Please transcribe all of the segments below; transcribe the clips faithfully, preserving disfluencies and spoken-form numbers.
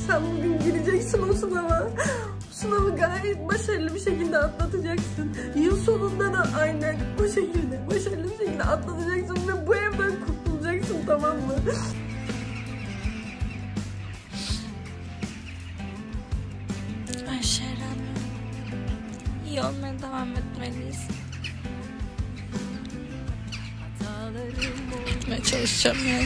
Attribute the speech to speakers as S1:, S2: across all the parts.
S1: Sen bugün gireceksin o sınava. Sınavı gayet başarılı bir şekilde atlatacaksın. Yıl sonunda da aynen bu şekilde başarılı bir şekilde atlatacaksın ve bu evden kurtulacaksın, tamam mı?
S2: Ayşe Hanım, iyi olmaya devam etmeliyiz. Gitmeye çalışacağım yani.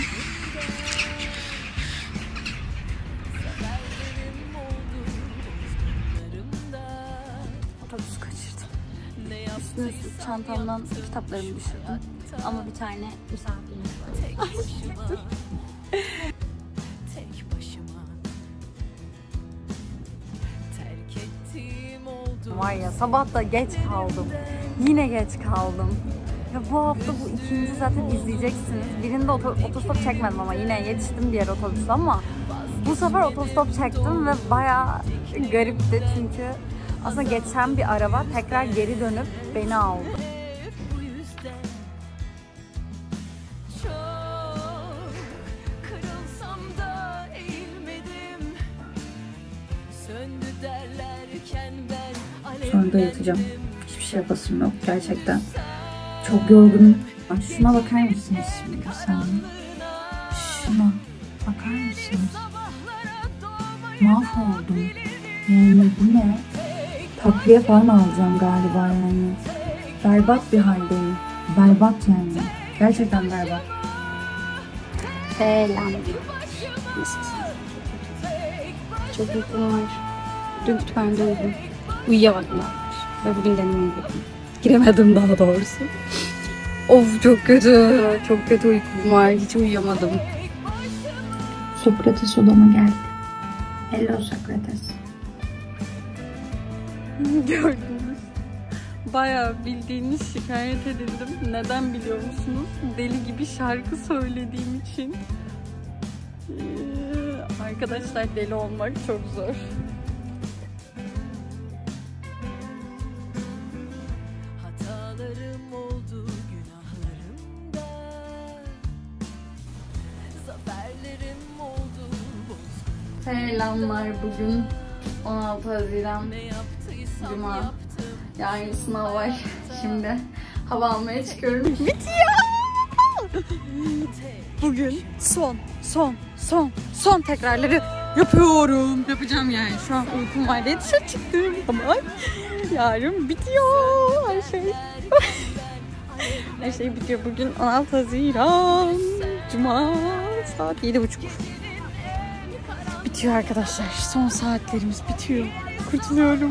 S3: Otobüsü kaçırdım. Üstüne çantamdan kitaplarımı düşürdüm. Ama bir tane misafirimiz var. Var ya, sabah da geç kaldım. Yine geç kaldım. Ya bu hafta bu ikinci zaten izleyeceksiniz. Birinde otostop çekmedim ama yine yetiştim diğer otobüste, ama bu sefer otostop çektim ve bayağı garipti çünkü aslında geçen bir araba tekrar geri dönüp beni aldı.
S4: Sonra da yatacağım. Hiçbir şey yapasım yok gerçekten. Çok yorgunum. Şuna bakar mısınız şimdi bir saniye? Şuna bakar mısınız? Mahvoldum. Yani bu ne? Takviye falan alacağım galiba yani. Berbat bir haldeyim. Berbat yani. Gerçekten berbat.
S3: Selam. Çok uykum var. Dün kütüphanede uyudum. Uyuyamadım daha. Ve bugün denemeye girdim. Giremedim daha doğrusu. Of çok kötü. Çok kötü uykum var. Hiç uyuyamadım.
S4: Sokrates odama geldi. Hello Sokrates.
S3: Gördünüz. Bayağı bildiğiniz şikayet edildim. Neden biliyor musunuz? Deli gibi şarkı söylediğim için. Ee, arkadaşlar, deli olmak çok zor.
S5: Hatalarım oldu, günahlarım da, zaferlerim oldu.
S3: Selamlar, bugün on altı Haziran Cuma. Yarın sınav var. Şimdi hava almaya çıkıyorum. Bitiyor! Bugün son, son, son, son tekrarları yapıyorum. Yapacağım yani. Şu an uykum var diye dışarı çıktım ama yarın bitiyor her şey. Her şey bitiyor. Bugün on altı Haziran Cuma, saat yedi buçuk. Bitiyor arkadaşlar. Son saatlerimiz bitiyor. Kurtuluyorum.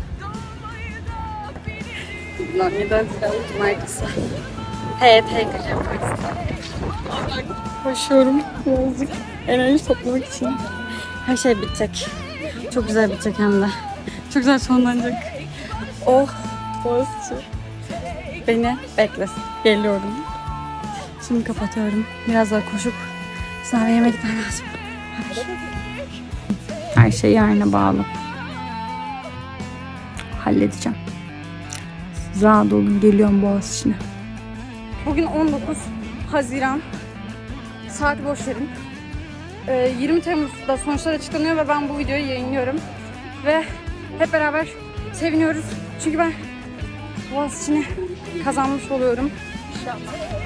S3: Lan neden silahlı cumartesi? T T yaparız. Koşuyorum birazcık enerji toplamak için. Her şey bitecek. Çok güzel bitecek hem de. Çok güzel sonlanacak. Oh, Boğaziçi. Beni beklesin. Geliyorum. Şimdi kapatıyorum. Biraz daha koşup sınava yemeğe gitmem lazım. Her şey yarına bağlı. Halledeceğim. Rahat olun, geliyorum Boğaziçi'ne. Bugün on dokuz Haziran. Saat boş verin. Ee, yirmi Temmuz'da sonuçlar açıklanıyor ve ben bu videoyu yayınlıyorum. Ve hep beraber seviniyoruz. Çünkü ben Boğaziçi'ni kazanmış oluyorum. İnşallah.